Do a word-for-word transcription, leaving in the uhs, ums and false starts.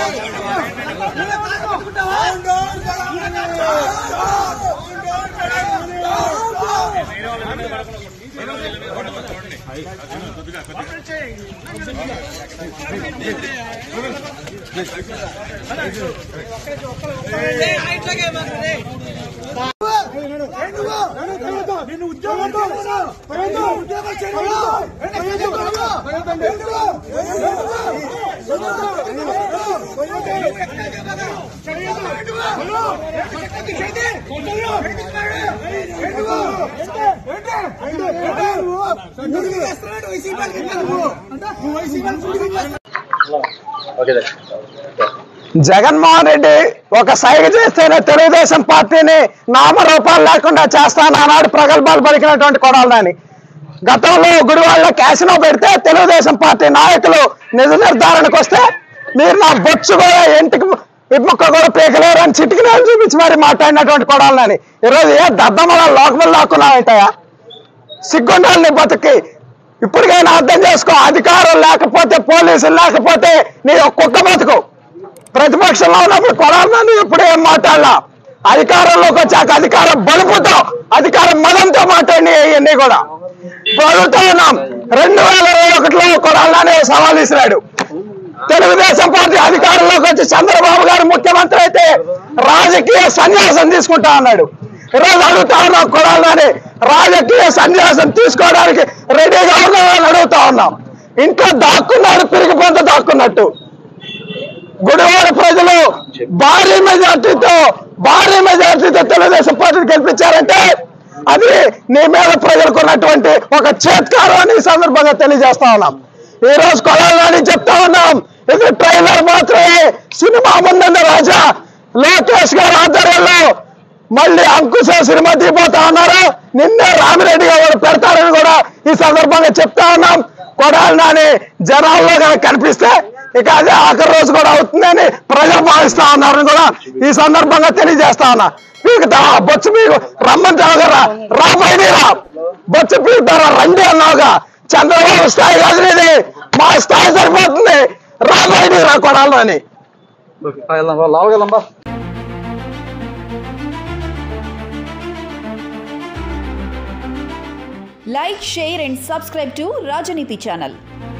నేను ఉద్యోగం జగన్మోహన్ రెడ్డి ఒక సైగ చేస్తేనే తెలుగుదేశం పార్టీని నామరూపాలు లేకుండా చేస్తాను అన్నాడు ప్రగల్భాలు పలికినటువంటి కొడాలని. గతంలో గుడివాడలో క్యాసినో పెడితే తెలుగుదేశం పార్టీ నాయకులు నిజ నిర్ధారణకు వస్తే మీరు నా బొచ్చు కూడా ఇంటికి ఇమ్మొక్క కూడా పీకలేరు అని చిటికి నేను చూపించి మరి మాట్లాడినటువంటి కొడాలని. ఈరోజు ఏ దద్దమ్మల లోకములు లాక్కున్నాయంటాయా? సిగ్గుండాలి నీ బతుకి. ఇప్పటికైనా అర్థం చేసుకో. అధికారం లేకపోతే, పోలీసులు లేకపోతే నీ కుక్క బతుకు. ప్రతిపక్షంలో ఉన్నప్పుడు కొడాలని ఎప్పుడు ఏం మాట్లాడలా. అధికారంలోకి వచ్చాక అధికారం బలుపుతో, అధికారం మదంతో మాట్లాడి ఇవన్నీ కూడా ప్రభుత్వం ఉన్నాం. రెండు వేల ఇరవై ఒకటిలో కొడాలని సవాల్ ఇసిరాడు. తెలుగుదేశం పార్టీ అధికారంలోకి వచ్చి చంద్రబాబు గారు ముఖ్యమంత్రి అయితే రాజకీయ సన్యాసం తీసుకుంటా అన్నాడు. ఈరోజు అడుగుతా ఉన్నాం కొడాలని రాజకీయ సన్యాసం తీసుకోవడానికి రెడీగా ఉన్నామని అడుగుతా ఉన్నాం. ఇంట్లో దాక్కున్నాడు, పిరిగి పొంత దాక్కున్నట్టు. గుడివాడ ప్రజలు భారీ మెజార్టీతో భారీ మెజార్టీతో తెలుగుదేశం పార్టీని గెలిపించారంటే అది నీ మీద ప్రజలకు ఉన్నటువంటి ఒక చేత్కారం అని ఈ సందర్భంగా తెలియజేస్తా ఉన్నాం. ఈ రోజు కొడాలని చెప్తా ఉన్నాం, ఇది ట్రైలర్ మాత్రమే. సినిమా ముందున్న రాజా లోకేష్ గారి ఆధ్వర్యంలో మళ్ళీ అంకుశ సినిమా తీపోతా ఉన్నారు. నిన్నే రామిరెడ్డి గారు పెడతారని కూడా ఈ సందర్భంగా చెప్తా ఉన్నాం. కొడాలని జనాల్లో కనుక కనిపిస్తే ఇక అదే ఆఖరి రోజు కూడా అవుతుందని ప్రజలు భావిస్తా ఉన్నారని కూడా ఈ సందర్భంగా తెలియజేస్తా ఉన్నా. పీకుతా బొచ్చు పీకు రమ్మంటావు కదా, రాబోయే రా బొచ్చు పీకుతారా రండి అన్నావుగా. చంద్రబాబు స్థాయి కాదు ఇది, మా స్థాయి సరిపోతుంది. రాబోయే రా కొడాలని. Like, share and subscribe to Rajaniti channel.